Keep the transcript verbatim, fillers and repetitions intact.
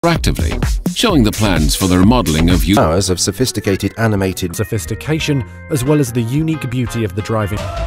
interactively, showing the plans for the remodeling of hours of sophisticated animated sophistication as well as the unique beauty of the driving.